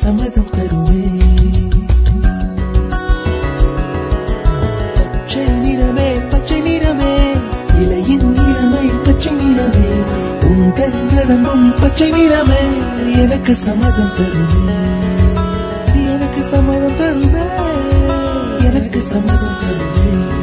சம்மதம் தருவே. பச்சை நிறமே பச்சை நிறமே இலையின் நிறமை பச்சை நிறமே உங்கள் நரம்பும் பச்சை நிறமே எனக்கு சம்மதம் தருவே. எனக்கு சம்மதம் தருவே. எனக்கு சம்மதம் தருவே.